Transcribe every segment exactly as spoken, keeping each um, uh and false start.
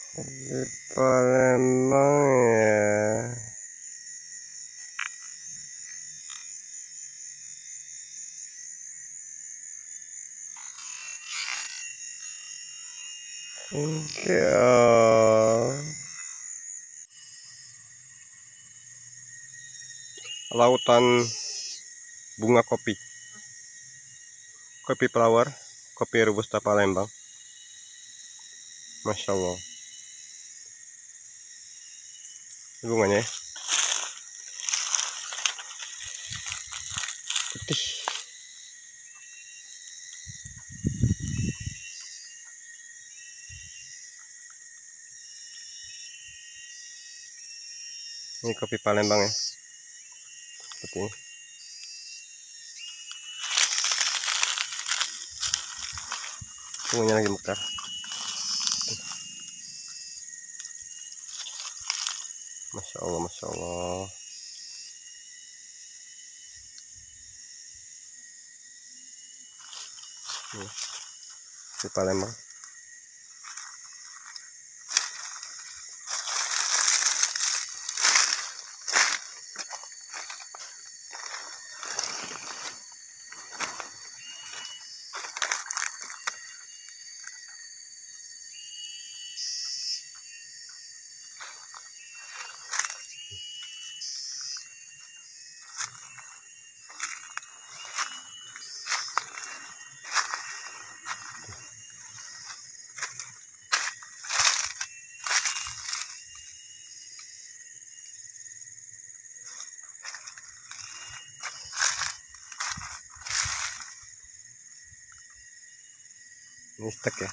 Di Palembang ya. Ya. Lautan bunga kopi. Kopi flower, kopi robusta Palembang. Masya Allah. Bunganya ya. Putih. Ini kopi Palembang ya. Seperti ini. Bunganya lagi mekar. Masya Allah, Masya Allah. Ini, di Palembang. Ini stek ya.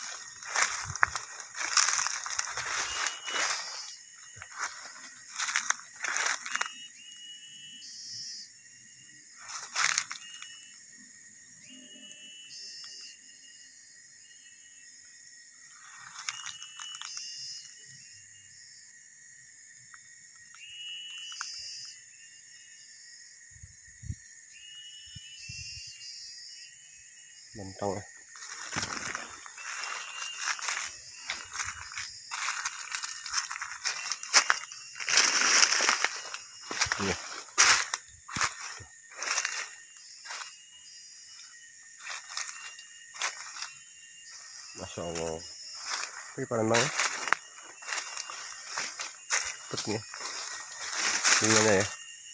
Bentang ya. Ini. Masya Allah. Ini Palembang ya. Seperti ini. Bunganya ya.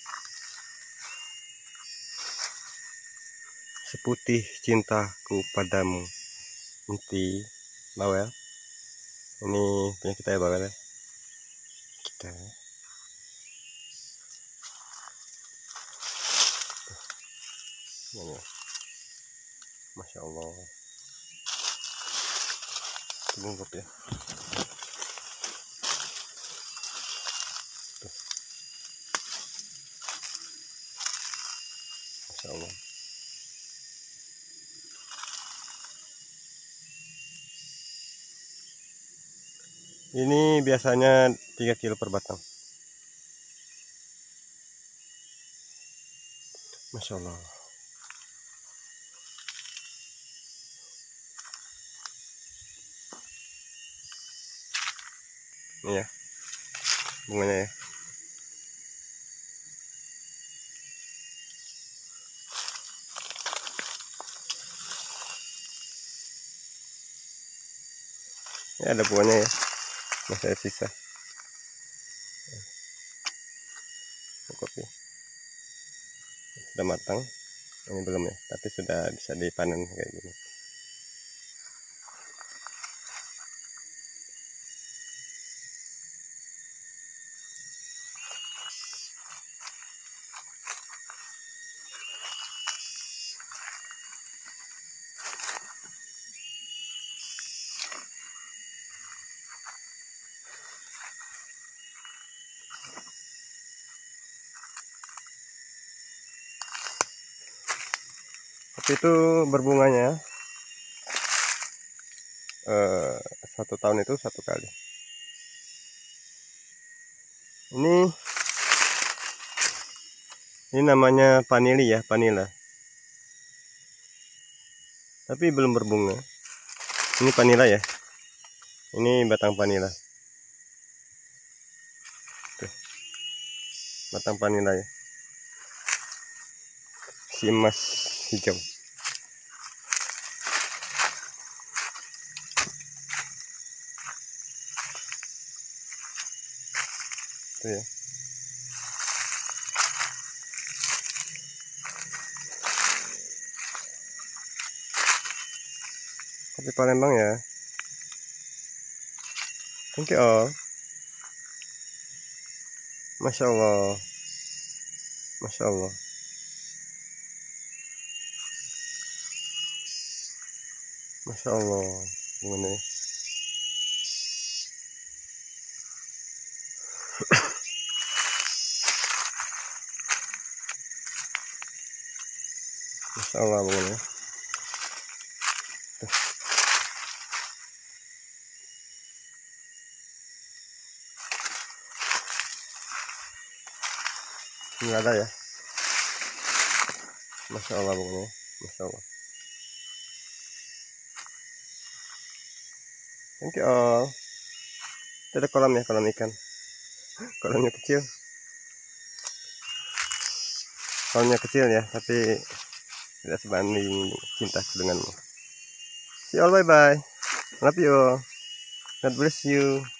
Seputih cintaku padamu. Inti bawel. Ini punya kita ya bawel ya. Kita. Ini. Masya Allah. Bungkup ya. Tuh. Masya Allah. Ini biasanya tiga kilo per batang. Masya Allah. Ini ya. Bunganya ya. Ini ada bunganya ya. Masih ada sisa. Kopi. Sudah matang. Ini belum ya, tapi sudah bisa dipanen kayak gini. Kopi itu berbunganya eh, satu tahun itu satu kali. Ini ini namanya vanili ya, vanila. Tapi belum berbunga. Ini vanila ya. Ini batang vanila. Tuh. Batang vanila ya. Si emas hijau. Tuh ya. Kopi Palembang ya. Thank you all. Masya Allah. Masya Allah. Masya Allah. Gimana ya? Masya Allah bagaimana ya? Tuh. Nggak ada ya. Masya Allah bagaimana ya? Masya Allah. Thank you all. Itu ada kolam ya, kolam ikan. Kolamnya kecil. Kolamnya kecil ya, tapi tidak sebanding cintaku denganmu. See you all, bye bye. Love you all. God bless you.